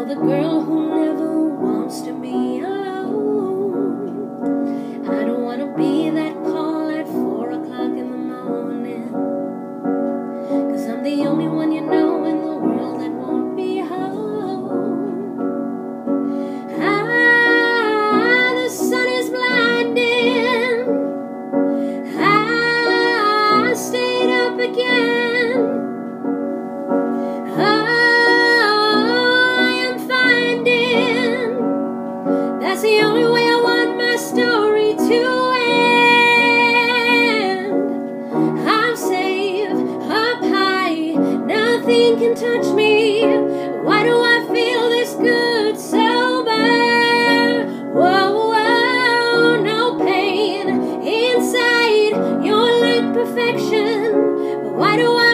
the girl who never wants to be alone. I don't want to be that call at 4 o'clock in the morning, 'cause I'm the only one you know in the world that won't be home. The sun is blinding. I stayed up again. That's the only way I want my story to end. I'm safe up high, nothing can touch me. Why do I feel this good sober? Whoa, whoa, no pain inside. You're like perfection, but why do I